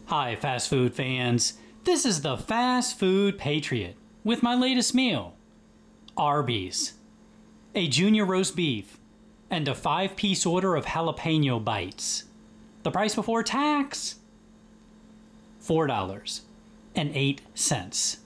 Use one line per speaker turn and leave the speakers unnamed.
Hi, fast food fans. This is the Fast Food Patriot with my latest meal Arby's, a junior roast beef, and a 5-piece order of jalapeno bites. The price before tax $4.08.